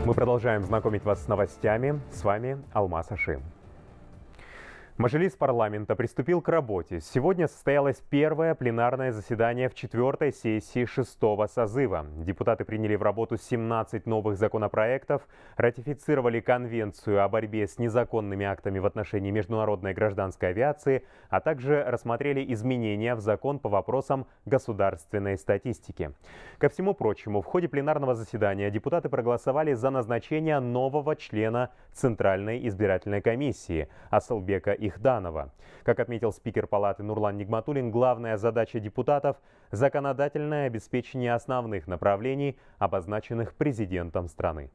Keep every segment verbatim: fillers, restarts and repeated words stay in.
Мы продолжаем знакомить вас с новостями. С вами Алмаз Ашим. Мажилис парламента приступил к работе. Сегодня состоялось первое пленарное заседание в четвертой сессии шестого созыва. Депутаты приняли в работу семнадцать новых законопроектов, ратифицировали Конвенцию о борьбе с незаконными актами в отношении международной гражданской авиации, а также рассмотрели изменения в закон по вопросам государственной статистики. Ко всему прочему, в ходе пленарного заседания депутаты проголосовали за назначение нового члена Центральной избирательной комиссии Асылбека Ихданова. Как отметил спикер Палаты Нурлан Нигматуллин, главная задача депутатов – законодательное обеспечение основных направлений, обозначенных президентом страны.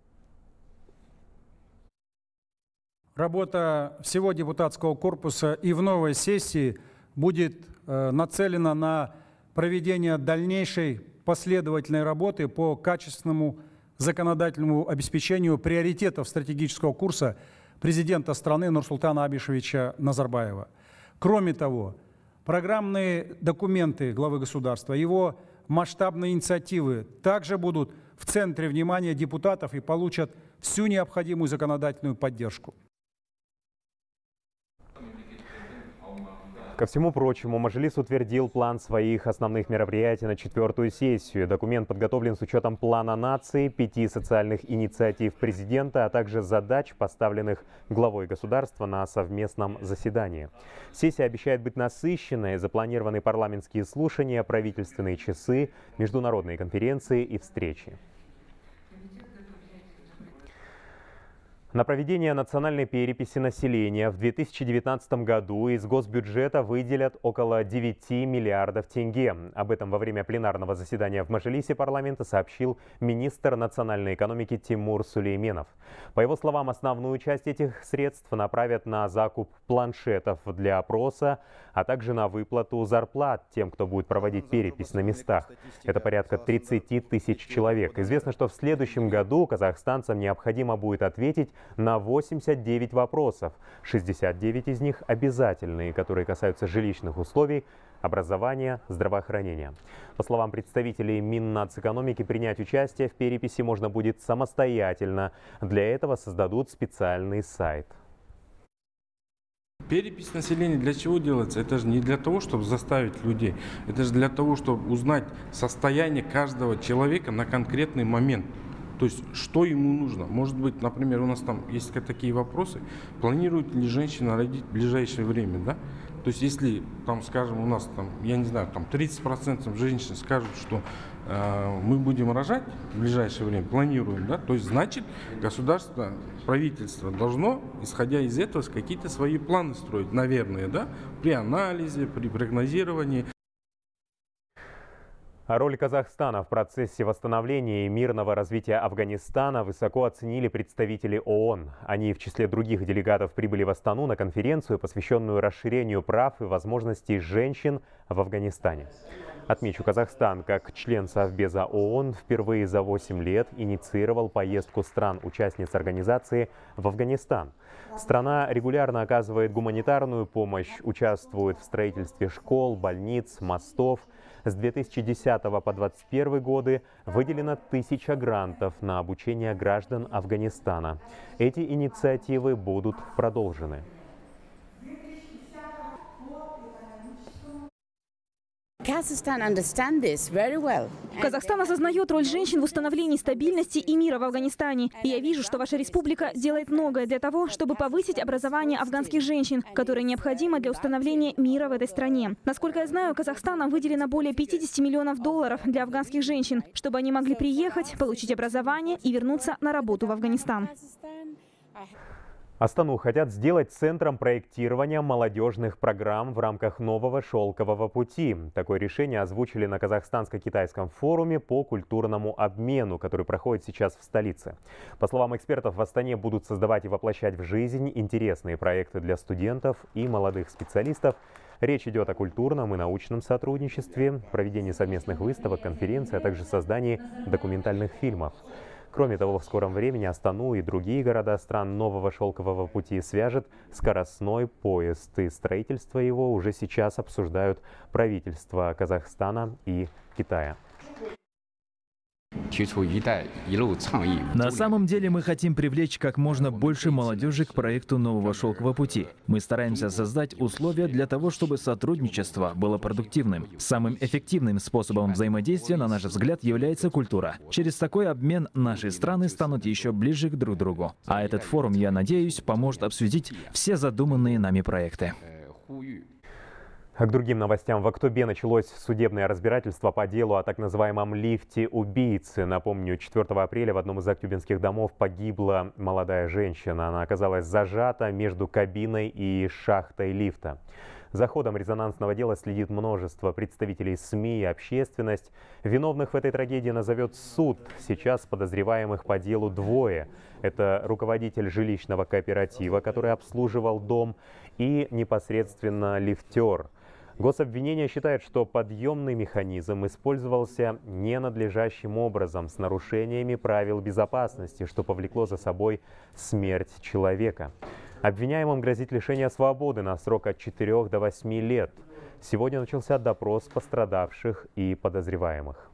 Работа всего депутатского корпуса и в новой сессии будет э, нацелена на проведение дальнейшей последовательной работы по качественному законодательному обеспечению приоритетов стратегического курса президента страны Нурсултана Абишевича Назарбаева. Кроме того, программные документы главы государства, его масштабные инициативы также будут в центре внимания депутатов и получат всю необходимую законодательную поддержку. Ко всему прочему, Мажилис утвердил план своих основных мероприятий на четвертую сессию. Документ подготовлен с учетом плана нации, пяти социальных инициатив президента, а также задач, поставленных главой государства на совместном заседании. Сессия обещает быть насыщенной. Запланированы парламентские слушания, правительственные часы, международные конференции и встречи. На проведение национальной переписи населения в две тысячи девятнадцатом году из госбюджета выделят около девяти миллиардов тенге. Об этом во время пленарного заседания в Мажилисе парламента сообщил министр национальной экономики Тимур Сулейменов. По его словам, основную часть этих средств направят на закуп планшетов для опроса, а также на выплату зарплат тем, кто будет проводить перепись на местах. Это порядка тридцати тысяч человек. Известно, что в следующем году казахстанцам необходимо будет ответить на восемьдесят девять вопросов. шестьдесят девять из них обязательные, которые касаются жилищных условий, образования, здравоохранения. По словам представителей Миннацэкономики, принять участие в переписи можно будет самостоятельно. Для этого создадут специальный сайт. Перепись населения для чего делается? Это же не для того, чтобы заставить людей. Это же для того, чтобы узнать состояние каждого человека на конкретный момент. То есть, что ему нужно? Может быть, например, у нас там есть такие вопросы. Планирует ли женщина родить в ближайшее время, да? То есть, если, там, скажем, у нас, там, я не знаю, там тридцать процентов женщин скажут, что э, мы будем рожать в ближайшее время, планируем, да? То есть, значит, государство, правительство должно, исходя из этого, какие-то свои планы строить, наверное, да? При анализе, при прогнозировании. Роль Казахстана в процессе восстановления и мирного развития Афганистана высоко оценили представители ООН. Они в числе других делегатов прибыли в Астану на конференцию, посвященную расширению прав и возможностей женщин в Афганистане. Отмечу, Казахстан, как член Совбеза ООН, впервые за восемь лет инициировал поездку стран-участниц организации в Афганистан. Страна регулярно оказывает гуманитарную помощь, участвует в строительстве школ, больниц, мостов. С две тысячи десятого по две тысячи двадцать первый годы выделено тысяча грантов на обучение граждан Афганистана. Эти инициативы будут продолжены. Казахстан осознает роль женщин в установлении стабильности и мира в Афганистане. И я вижу, что ваша республика делает многое для того, чтобы повысить образование афганских женщин, которое необходимо для установления мира в этой стране. Насколько я знаю, Казахстаном выделено более пятидесяти миллионов долларов для афганских женщин, чтобы они могли приехать, получить образование и вернуться на работу в Афганистан. Астану хотят сделать центром проектирования молодежных программ в рамках нового шелкового пути. Такое решение озвучили на казахстанско-китайском форуме по культурному обмену, который проходит сейчас в столице. По словам экспертов, в Астане будут создавать и воплощать в жизнь интересные проекты для студентов и молодых специалистов. Речь идет о культурном и научном сотрудничестве, проведении совместных выставок, конференций, а также создании документальных фильмов. Кроме того, в скором времени Астану и другие города стран нового шелкового пути свяжет скоростной поезд, и строительство его уже сейчас обсуждают правительства Казахстана и Китая. На самом деле мы хотим привлечь как можно больше молодежи к проекту нового шелкового пути. Мы стараемся создать условия для того, чтобы сотрудничество было продуктивным. Самым эффективным способом взаимодействия, на наш взгляд, является культура. Через такой обмен наши страны станут еще ближе к друг другу. А этот форум, я надеюсь, поможет обсудить все задуманные нами проекты. К другим новостям. В октябре началось судебное разбирательство по делу о так называемом лифте убийцы. Напомню, четвёртого апреля в одном из актюбинских домов погибла молодая женщина. Она оказалась зажата между кабиной и шахтой лифта. За ходом резонансного дела следит множество представителей СМИ и общественность. Виновных в этой трагедии назовет суд. Сейчас подозреваемых по делу двое. Это руководитель жилищного кооператива, который обслуживал дом, и непосредственно лифтер. Гособвинение считает, что подъемный механизм использовался ненадлежащим образом, с нарушениями правил безопасности, что повлекло за собой смерть человека. Обвиняемым грозит лишение свободы на срок от четырёх до восьми лет. Сегодня начался допрос пострадавших и подозреваемых.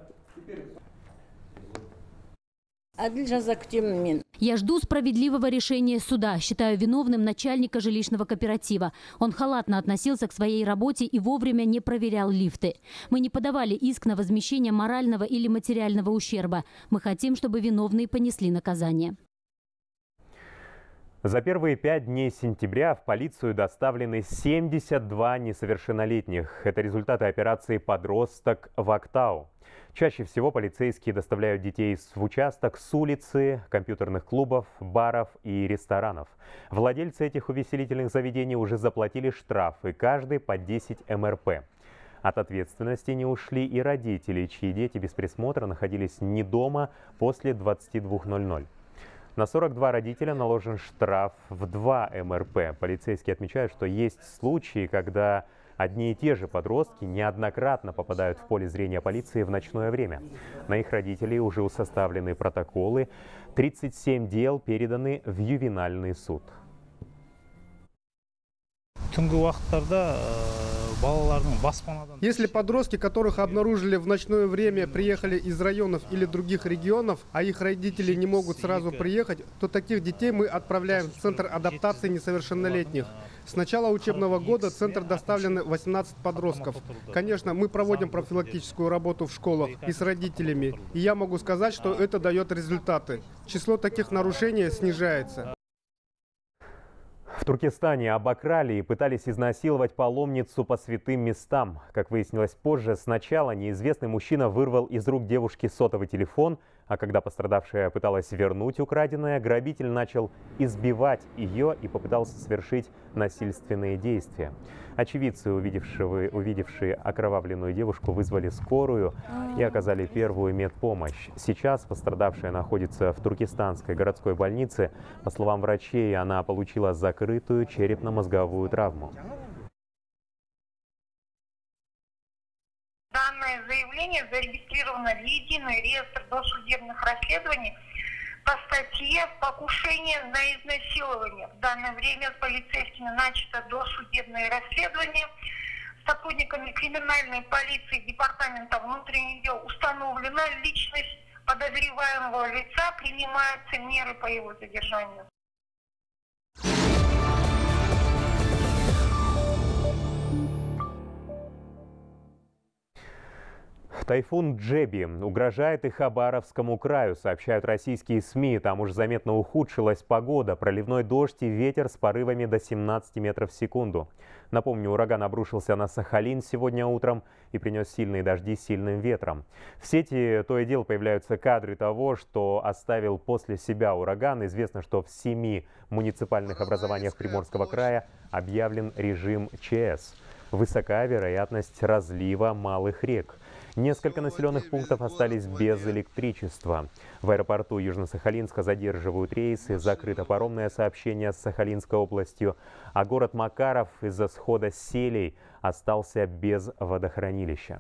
Я жду справедливого решения суда. Считаю виновным начальника жилищного кооператива. Он халатно относился к своей работе и вовремя не проверял лифты. Мы не подавали иск на возмещение морального или материального ущерба. Мы хотим, чтобы виновные понесли наказание. За первые пять дней сентября в полицию доставлены семьдесят два несовершеннолетних. Это результаты операции «Подросток в Актау». Чаще всего полицейские доставляют детей в участок с улицы, компьютерных клубов, баров и ресторанов. Владельцы этих увеселительных заведений уже заплатили штрафы, каждый по десять эм эр пэ. От ответственности не ушли и родители, чьи дети без присмотра находились не дома после двадцати двух ноль-ноль. На сорок два родителя наложен штраф в два эм эр пэ. Полицейские отмечают, что есть случаи, когда одни и те же подростки неоднократно попадают в поле зрения полиции в ночное время. На их родителей уже составлены протоколы. тридцать семь дел переданы в ювенальный суд. Если подростки, которых обнаружили в ночное время, приехали из районов или других регионов, а их родители не могут сразу приехать, то таких детей мы отправляем в Центр адаптации несовершеннолетних. С начала учебного года в Центр доставлены восемнадцать подростков. Конечно, мы проводим профилактическую работу в школах и с родителями. И я могу сказать, что это дает результаты. Число таких нарушений снижается. В Туркестане обокрали и пытались изнасиловать паломницу по святым местам. Как выяснилось позже, сначала неизвестный мужчина вырвал из рук девушки сотовый телефон, а когда пострадавшая пыталась вернуть украденное, грабитель начал избивать ее и попытался совершить насильственные действия. Очевидцы, увидевшие, увидевшие окровавленную девушку, вызвали скорую и оказали первую медпомощь. Сейчас пострадавшая находится в туркестанской городской больнице. По словам врачей, она получила закрытую черепно-мозговую травму. Данное заявление зарегистрировано в единый реестр досудебных расследований по статье «Покушение на изнасилование». В данное время с полицейскими начато досудебное расследование. Сотрудниками криминальной полиции Департамента внутренних дел установлена личность подозреваемого лица, принимаются меры по его задержанию. Тайфун Джеби угрожает и Хабаровскому краю, сообщают российские СМИ. Там уж заметно ухудшилась погода. Проливной дождь и ветер с порывами до семнадцати метров в секунду. Напомню, ураган обрушился на Сахалин сегодня утром и принес сильные дожди с сильным ветром. В сети то и дело появляются кадры того, что оставил после себя ураган. Известно, что в семи муниципальных образованиях Приморского края объявлен режим ЧС. Высока вероятность разлива малых рек. Несколько населенных пунктов остались без электричества. В аэропорту Южно-Сахалинска задерживают рейсы, закрыто паромное сообщение с Сахалинской областью, а город Макаров из-за схода селей остался без водохранилища.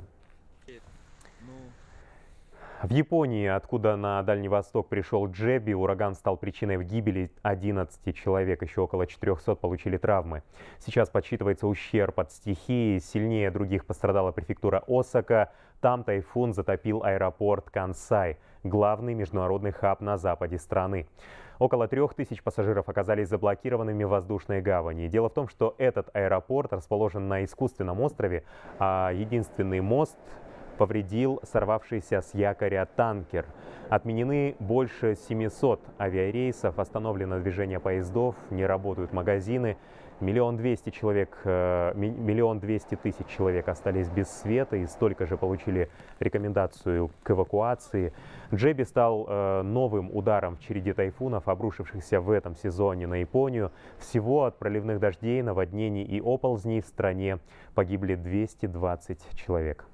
В Японии, откуда на Дальний Восток пришел Джеби, ураган стал причиной гибели одиннадцати человек. Еще около четырёхсот получили травмы. Сейчас подсчитывается ущерб от стихии. Сильнее других пострадала префектура Осака. Там тайфун затопил аэропорт Кансай. главный международный хаб на западе страны. Около трех тысяч пассажиров оказались заблокированными в воздушной гавани. Дело в том, что этот аэропорт расположен на искусственном острове, а единственный мост повредил сорвавшийся с якоря танкер. Отменены больше семисот авиарейсов, остановлено движение поездов, не работают магазины. Миллион двести человек, миллион двести тысяч человек остались без света и столько же получили рекомендацию к эвакуации. Джеби стал новым ударом в череде тайфунов, обрушившихся в этом сезоне на Японию. Всего от проливных дождей, наводнений и оползней в стране погибли двести двадцать человек.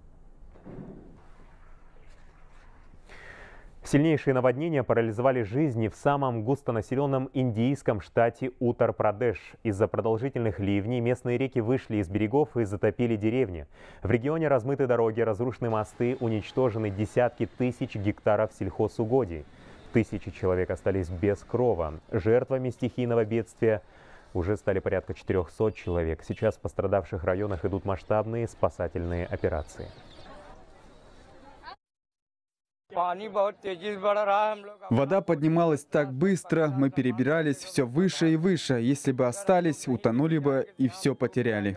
Сильнейшие наводнения парализовали жизни в самом густонаселенном индийском штате Уттар-Прадеш. Из-за продолжительных ливней местные реки вышли из берегов и затопили деревни. В регионе размыты дороги, разрушены мосты, уничтожены десятки тысяч гектаров сельхозугодий. Тысячи человек остались без крова. Жертвами стихийного бедствия уже стали порядка четырёхсот человек. Сейчас в пострадавших районах идут масштабные спасательные операции. Вода поднималась так быстро, мы перебирались все выше и выше. Если бы остались, утонули бы и все потеряли.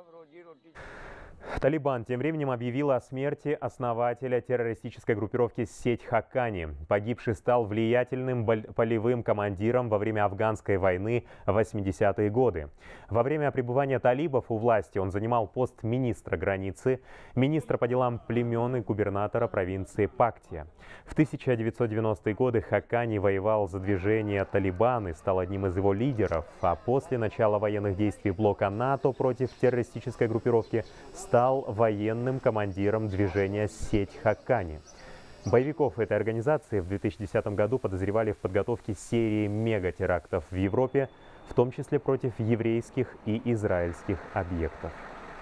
Талибан тем временем объявил о смерти основателя террористической группировки «Сеть Хаккани». Погибший стал влиятельным полевым командиром во время афганской войны в восьмидесятые годы. Во время пребывания талибов у власти он занимал пост министра границы, министра по делам племен и губернатора провинции Пактия. В тысяча девятьсот девяностые годы Хаккани воевал за движение «Талибан» и стал одним из его лидеров, а после начала военных действий блока НАТО против террористической группировки стал военным командиром движения «Сеть Хаккани». Боевиков этой организации в две тысячи десятом году подозревали в подготовке серии мегатерактов в Европе, в том числе против еврейских и израильских объектов.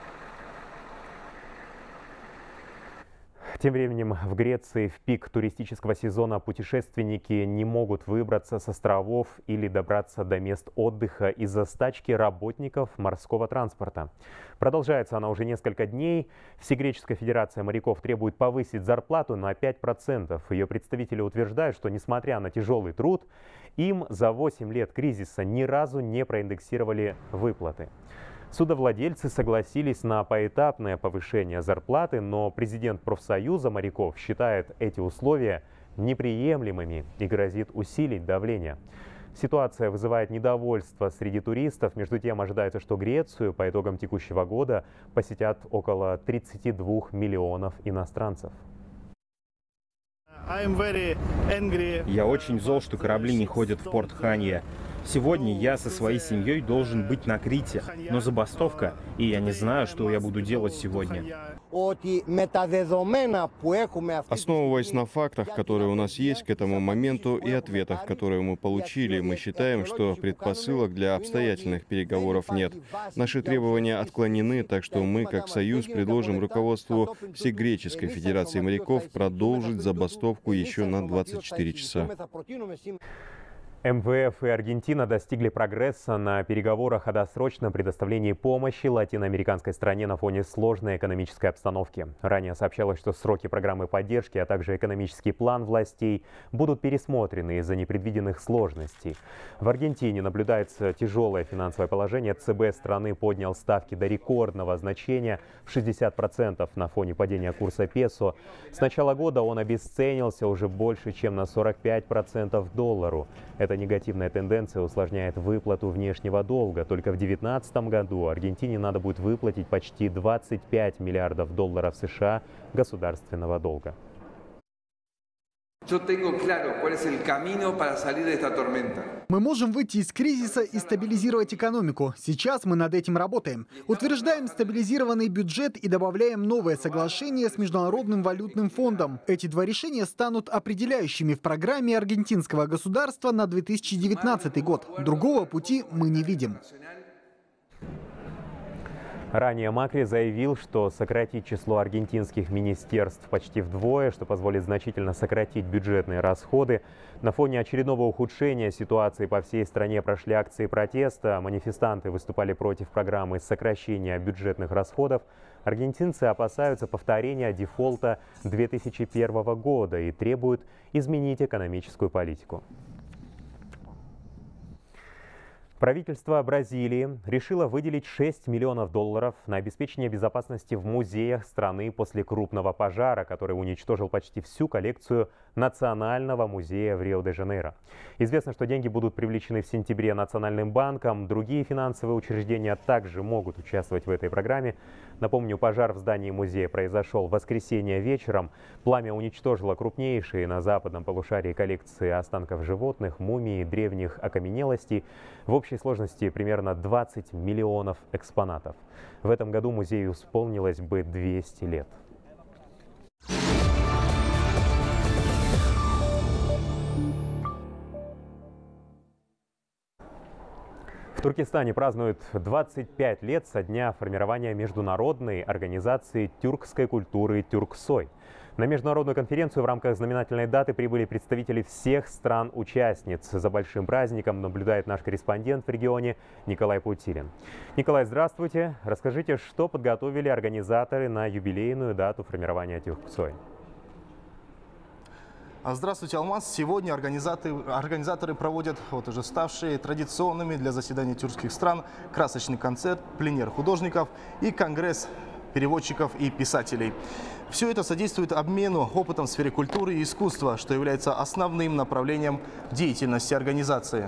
Тем временем в Греции в пик туристического сезона путешественники не могут выбраться с островов или добраться до мест отдыха из-за стачки работников морского транспорта. Продолжается она уже несколько дней. Всегреческая федерация моряков требует повысить зарплату на пять процентов. Ее представители утверждают, что несмотря на тяжелый труд, им за восемь лет кризиса ни разу не проиндексировали выплаты. Судовладельцы согласились на поэтапное повышение зарплаты, но президент профсоюза моряков считает эти условия неприемлемыми и грозит усилить давление. Ситуация вызывает недовольство среди туристов. Между тем, ожидается, что Грецию по итогам текущего года посетят около тридцати двух миллионов иностранцев. Я очень зол, что корабли не ходят в порт Ханья. Сегодня я со своей семьей должен быть на Крите, но забастовка, и я не знаю, что я буду делать сегодня. Основываясь на фактах, которые у нас есть к этому моменту, и ответах, которые мы получили, мы считаем, что предпосылок для обстоятельных переговоров нет. Наши требования отклонены, так что мы, как Союз, предложим руководству Всегреческой Федерации моряков продолжить забастовку еще на двадцать четыре часа. эм вэ эф и Аргентина достигли прогресса на переговорах о досрочном предоставлении помощи латиноамериканской стране на фоне сложной экономической обстановки. Ранее сообщалось, что сроки программы поддержки, а также экономический план властей будут пересмотрены из-за непредвиденных сложностей. В Аргентине наблюдается тяжелое финансовое положение. цэ бэ страны поднял ставки до рекордного значения в шестьдесят процентов на фоне падения курса песо. С начала года он обесценился уже больше, чем на сорок пять процентов доллару. Эта негативная тенденция усложняет выплату внешнего долга. Только в две тысячи девятнадцатом году Аргентине надо будет выплатить почти двадцать пять миллиардов долларов США государственного долга. Мы можем выйти из кризиса и стабилизировать экономику. Сейчас мы над этим работаем. Утверждаем стабилизированный бюджет и добавляем новое соглашение с Международным валютным фондом. Эти два решения станут определяющими в программе аргентинского государства на две тысячи девятнадцатый год. Другого пути мы не видим. Ранее Макри заявил, что сократит число аргентинских министерств почти вдвое, что позволит значительно сократить бюджетные расходы. На фоне очередного ухудшения ситуации по всей стране прошли акции протеста. Манифестанты выступали против программы сокращения бюджетных расходов. Аргентинцы опасаются повторения дефолта две тысячи первого года и требуют изменить экономическую политику. Правительство Бразилии решило выделить шесть миллионов долларов на обеспечение безопасности в музеях страны после крупного пожара, который уничтожил почти всю коллекцию Национального музея в Рио-де-Жанейро. Известно, что деньги будут привлечены в сентябре Национальным банком. Другие финансовые учреждения также могут участвовать в этой программе. Напомню, пожар в здании музея произошел в воскресенье вечером. Пламя уничтожило крупнейшие на западном полушарии коллекции останков животных, мумий, древних окаменелостей. В общей сложности примерно двадцать миллионов экспонатов. В этом году музею исполнилось бы двести лет. В Туркестане празднуют двадцать пять лет со дня формирования международной организации тюркской культуры «Тюрксой». На международную конференцию в рамках знаменательной даты прибыли представители всех стран-участниц. За большим праздником наблюдает наш корреспондент в регионе Николай Путилин. Николай, здравствуйте. Расскажите, что подготовили организаторы на юбилейную дату формирования «Тюрксой». Здравствуйте, Алмаз. Сегодня организаторы, организаторы проводят вот уже ставшие традиционными для заседаний тюркских стран красочный концерт, пленер художников и конгресс переводчиков и писателей. Все это содействует обмену опытом в сфере культуры и искусства, что является основным направлением деятельности организации.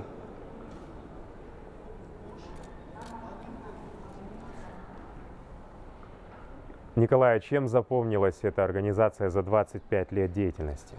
Николай, чем запомнилась эта организация за двадцать пять лет деятельности?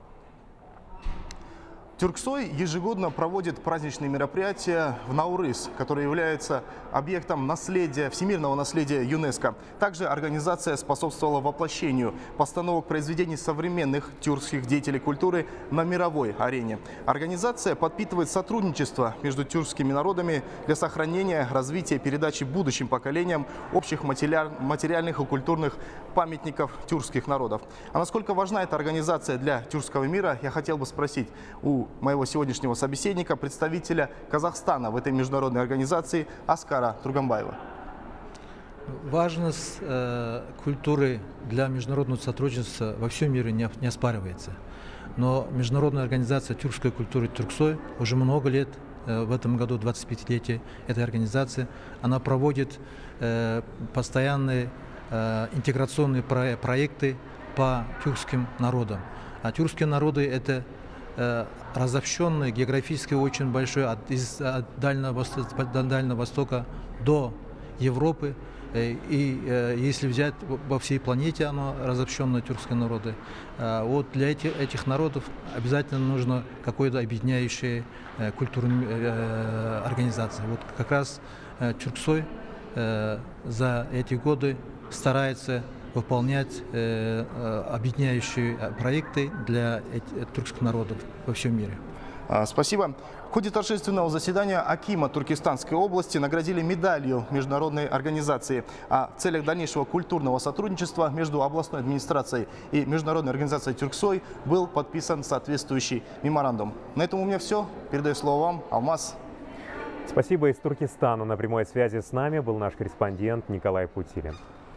Тюрксой ежегодно проводит праздничные мероприятия в Наурыз, который является объектом наследия, всемирного наследия ЮНЕСКО. Также организация способствовала воплощению постановок произведений современных тюркских деятелей культуры на мировой арене. Организация подпитывает сотрудничество между тюркскими народами для сохранения, развития, передачи будущим поколениям общих материальных и культурных памятников тюркских народов. А насколько важна эта организация для тюркского мира, я хотел бы спросить у моего сегодняшнего собеседника, представителя Казахстана в этой международной организации Аскара Турганбаева. Важность э, культуры для международного сотрудничества во всем мире не, не оспаривается. Но международная организация тюркской культуры «Тюрксой» уже много лет, э, в этом году двадцатипятилетие этой организации, она проводит э, постоянные э, интеграционные про проекты по тюркским народам. А тюркские народы – это разобщенный, географически очень большой, от, из, от Дальнего Востока, до Дальнего Востока до Европы. И э, если взять во всей планете, оно разобщенные тюркские народы. А вот для этих, этих народов обязательно нужно какой-то объединяющей э, культурной э, организации. Вот как раз э, Тюрксой э, за эти годы старается выполнять э, объединяющие проекты для этих, тюркских народов во всем мире. Спасибо. В ходе торжественного заседания акима Туркестанской области наградили медалью международной организации. А в целях дальнейшего культурного сотрудничества между областной администрацией и международной организацией Тюрксой был подписан соответствующий меморандум. На этом у меня все. Передаю слово вам, Алмаз. Спасибо. Из Туркестана на прямой связи с нами был наш корреспондент Николай Путилин.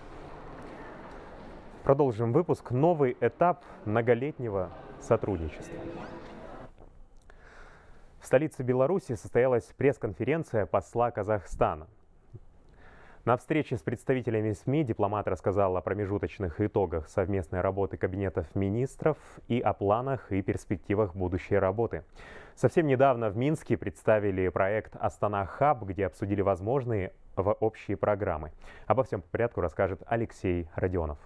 Продолжим выпуск. Новый этап многолетнего сотрудничества. В столице Беларуси состоялась пресс-конференция посла Казахстана. На встрече с представителями СМИ дипломат рассказал о промежуточных итогах совместной работы кабинетов министров и о планах и перспективах будущей работы. Совсем недавно в Минске представили проект «Астана Хаб», где обсудили возможные общие программы. Обо всем по порядку расскажет Алексей Родионов.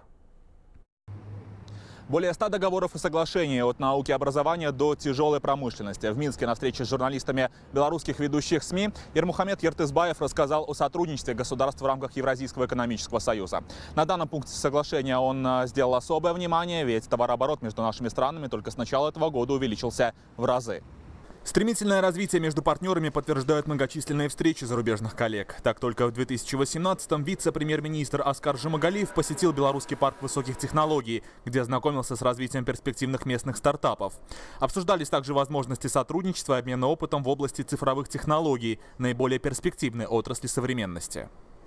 Более ста договоров и соглашений от науки и образования до тяжелой промышленности. В Минске на встрече с журналистами белорусских ведущих СМИ Ермухамед Ертысбаев рассказал о сотрудничестве государств в рамках Евразийского экономического союза. На данном пункте соглашения он сделал особое внимание, ведь товарооборот между нашими странами только с начала этого года увеличился в разы. Стремительное развитие между партнерами подтверждают многочисленные встречи зарубежных коллег. Так, только в две тысячи восемнадцатом вице-премьер-министр Аскар Жумагалиев посетил Белорусский парк высоких технологий, где ознакомился с развитием перспективных местных стартапов. Обсуждались также возможности сотрудничества и обмена опытом в области цифровых технологий, наиболее перспективной отрасли современности.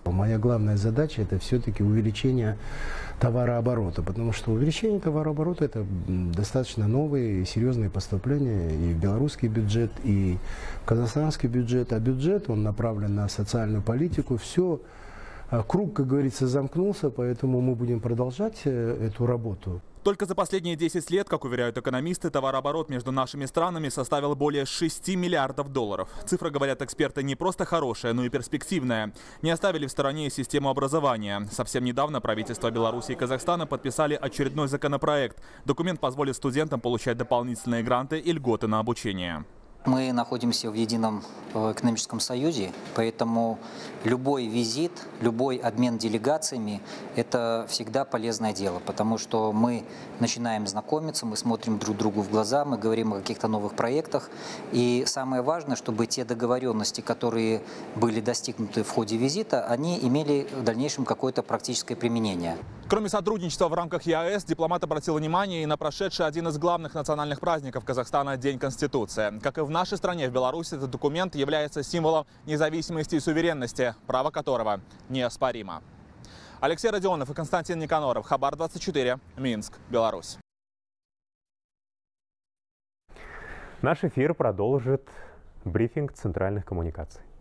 Моя главная задача – это все-таки увеличение товарооборота, потому что увеличение товарооборота – это достаточно новые и серьезные поступления и в белорусский бюджет, и в казахстанский бюджет. А бюджет, он направлен на социальную политику. Все, круг, как говорится, замкнулся, поэтому мы будем продолжать эту работу. Только за последние десять лет, как уверяют экономисты, товарооборот между нашими странами составил более шести миллиардов долларов. Цифра, говорят эксперты, не просто хорошая, но и перспективная. Не оставили в стороне систему образования. Совсем недавно правительства Беларуси и Казахстана подписали очередной законопроект. Документ позволит студентам получать дополнительные гранты и льготы на обучение. Мы находимся в едином экономическом союзе, поэтому любой визит, любой обмен делегациями – это всегда полезное дело, потому что мы начинаем знакомиться, мы смотрим друг другу в глаза, мы говорим о каких-то новых проектах. И самое важное, чтобы те договоренности, которые были достигнуты в ходе визита, они имели в дальнейшем какое-то практическое применение. Кроме сотрудничества в рамках ЕАЭС, дипломат обратил внимание и на прошедший один из главных национальных праздников Казахстана – День Конституции. Как и в нашей стране, в Беларуси, этот документ является символом независимости и суверенности, право которого неоспоримо. Алексей Родионов и Константин Никаноров, Хабар двадцать четыре, Минск, Беларусь. Наш эфир продолжит брифинг центральных коммуникаций.